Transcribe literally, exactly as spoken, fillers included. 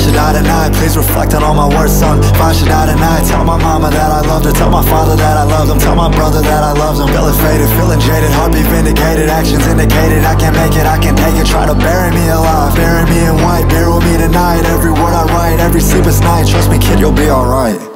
should die tonight, please reflect on all my words, son. If I should die tonight, tell my mama that I loved her, tell my father that I loved him, tell my brother that I loved him. Feeling faded, feeling jaded, heartbeat vindicated, actions indicated, I can't make it, I can't take it. Try to bury me alive, bury me in white, bury me tonight. Every word I write, every sleepless night, trust me kid, you'll be alright.